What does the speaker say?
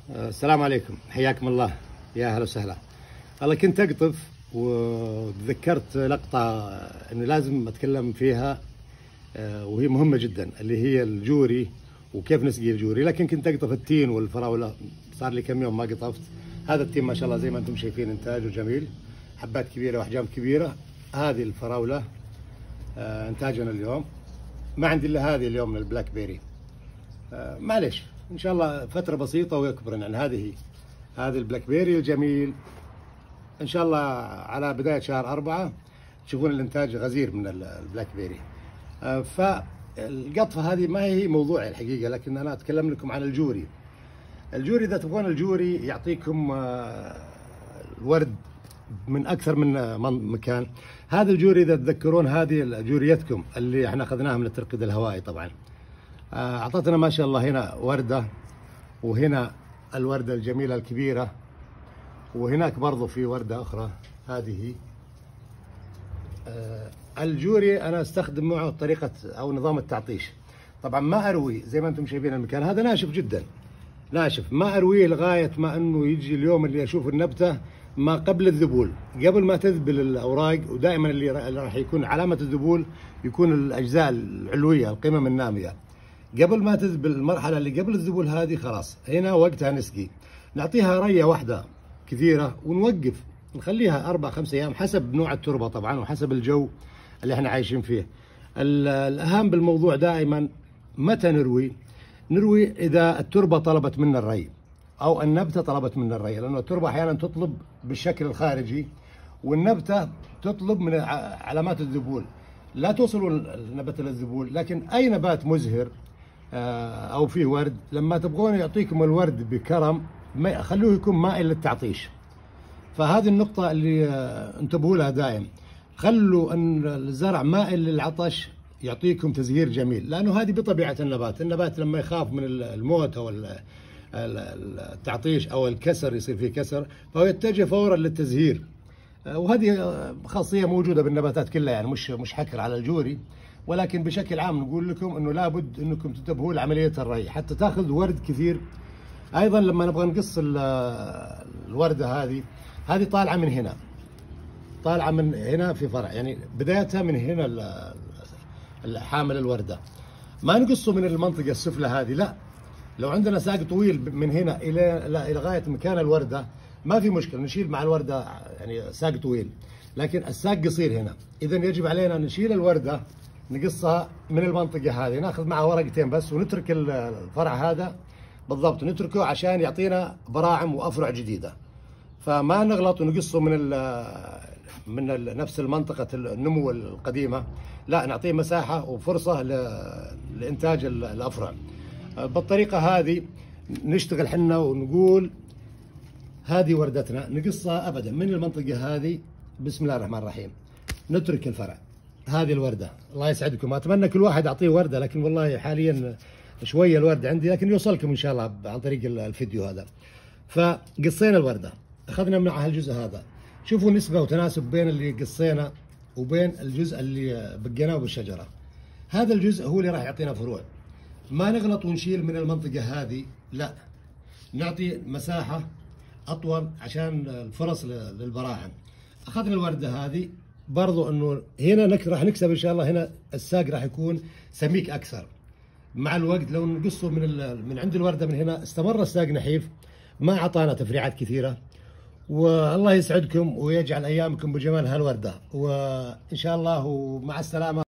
السلام عليكم، حياكم الله. يا هلا وسهلا. والله كنت اقطف وتذكرت لقطة انه لازم اتكلم فيها، وهي مهمة جدا، اللي هي الجوري وكيف نسقي الجوري. لكن كنت اقطف التين والفراولة، صار لي كم يوم ما قطفت. هذا التين ما شاء الله زي ما انتم شايفين انتاجه جميل، حبات كبيرة واحجام كبيرة. هذه الفراولة انتاجنا اليوم، ما عندي الا هذه اليوم من البلاك بيري. معليش ان شاء الله فتره بسيطه ويكبرن. يعني هذه البلاك بيري الجميل، ان شاء الله على بدايه شهر 4 تشوفون الانتاج غزير من البلاك بيري. فالقطفه هذه ما هي موضوعي الحقيقه، لكن انا اتكلم لكم عن الجوري. الجوري اذا تبغون الجوري يعطيكم الورد من اكثر من مكان. هذا الجوري اذا تذكرون هذه جوريتكم اللي احنا اخذناها من الترقيد الهوائي، طبعا اعطتنا ما شاء الله هنا ورده، وهنا الورده الجميله الكبيره، وهناك برضو في ورده اخرى. هذه الجوري انا استخدم معه طريقه او نظام التعطيش. طبعا ما اروي زي ما انتم شايفين، المكان هذا ناشف جدا، ناشف، ما ارويه لغايه ما انه يجي اليوم اللي اشوف النبته ما قبل الذبول، قبل ما تذبل الاوراق. ودائما اللي راح يكون علامه الذبول يكون الاجزاء العلويه، القمم الناميه. قبل ما تذبل المرحله اللي قبل الذبول هذه، خلاص هنا وقتها نسقي. نعطيها ريه واحده كثيره ونوقف، نخليها 4-5 ايام حسب نوع التربه طبعا وحسب الجو اللي احنا عايشين فيه. الاهم بالموضوع دائما متى نروي اذا التربه طلبت منا الري او النبته طلبت منا الري، لانه التربه احيانا تطلب بالشكل الخارجي والنبته تطلب من علامات الذبول. لا توصلوا النبته للذبول، لكن اي نبات مزهر او فيه ورد لما تبغون يعطيكم الورد بكرم خلوه يكون مائل للتعطيش. فهذه النقطة اللي انتبهوا لها دائم، خلوا ان الزرع مائل للعطش يعطيكم تزهير جميل، لانه هذه بطبيعة النبات لما يخاف من الموت او التعطيش او الكسر، يصير فيه كسر، فهو يتجه فورا للتزهير. وهذه خاصية موجودة بالنباتات كلها، يعني مش حكر على الجوري، ولكن بشكل عام نقول لكم انه لابد انكم تنتبهوا لعملية الري حتى تاخذ ورد كثير. ايضا لما نبغى نقص الوردة هذه طالعة من هنا، طالعة من هنا في فرع، يعني بدايتها من هنا حامل الوردة. ما نقصه من المنطقة السفلى هذه، لا، لو عندنا ساق طويل من هنا الى غاية مكان الوردة ما في مشكلة، نشيل مع الوردة يعني ساق طويل. لكن الساق قصير هنا، إذا يجب علينا نشيل الوردة نقصها من المنطقة هذه، ناخذ معها ورقتين بس ونترك الفرع هذا بالضبط، نتركه عشان يعطينا براعم وأفرع جديدة. فما نغلط ونقصه من نفس المنطقة النمو القديمة، لا، نعطيه مساحة وفرصة لإنتاج الأفرع. بالطريقة هذه نشتغل حنا ونقول هذه وردتنا نقصها ابدا من المنطقه هذه. بسم الله الرحمن الرحيم، نترك الفرع. هذه الورده، الله يسعدكم، اتمنى كل واحد اعطيه ورده، لكن والله حاليا شويه الورد عندي، لكن يوصلكم ان شاء الله عن طريق الفيديو هذا. فقصينا الورده، اخذنا معها الجزء هذا، شوفوا نسبه وتناسب بين اللي قصينا وبين الجزء اللي بقيناه بالشجره. هذا الجزء هو اللي راح يعطينا فروع. ما نغلط ونشيل من المنطقه هذه، لا، نعطي مساحه اطول عشان الفرص للبراعم. اخذنا الورده هذه برضو، انه هنا راح نكسب ان شاء الله. هنا الساق راح يكون سميك اكثر مع الوقت. لو نقصه من عند الورده من هنا، استمر الساق نحيف، ما اعطانا تفريعات كثيره. والله يسعدكم ويجعل ايامكم بجمال هالورده، وان شاء الله ومع السلامه.